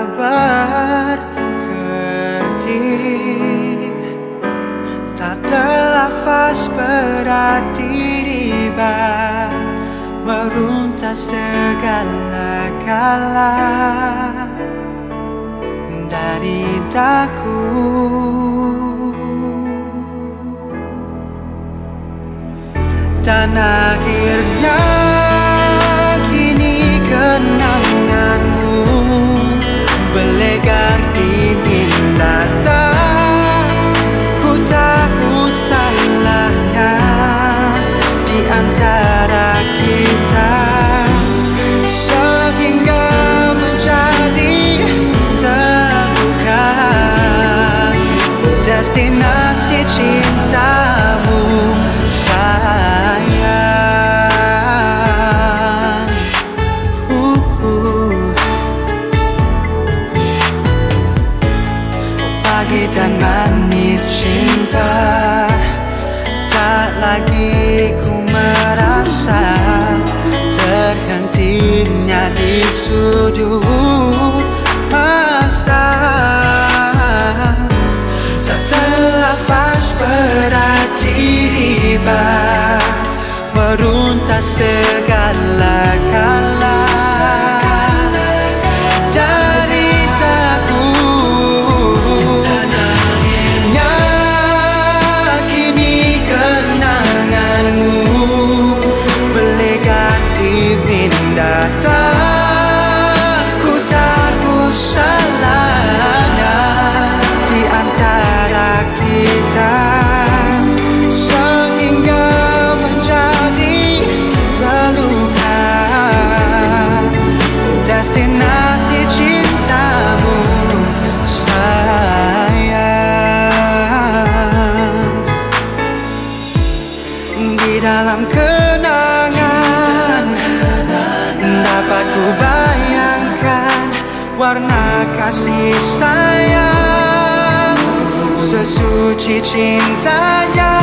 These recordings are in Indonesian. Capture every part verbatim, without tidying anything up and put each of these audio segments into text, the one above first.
bergerti, tak terlafaz berat diriba, meruntas segala kala dari daku. Dan akhirnya kini kenanganmu berlegar di pinata. Ku tahu salahnya di antara kita, sehingga menjadi terbuka destinasi cintamu sayang. uh, uh. Pagi dan manis cinta, tak lagi ku merasa terhentinya di sudut masa. Tak terlafaz berat diriba, meruntas segala kala dari daku. Dan akhirnya kini kenanganmu berlegar di pindata. Ku tahu salahnya di antara kita, sehingga menjadi terluka destinasi cintamu sayang. Di dalam kenangan dapat ku bayangkan warna kasih sayang sesuci cintanya.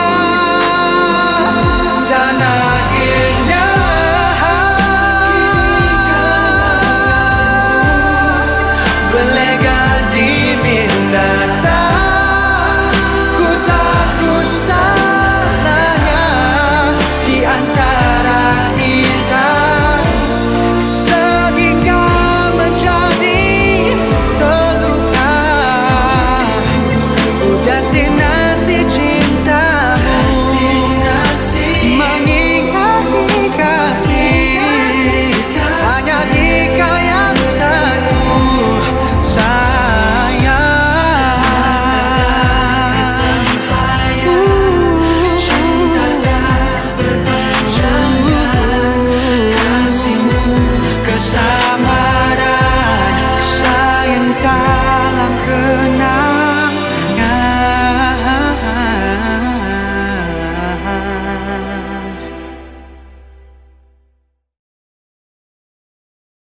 Dan akhirnya berlegar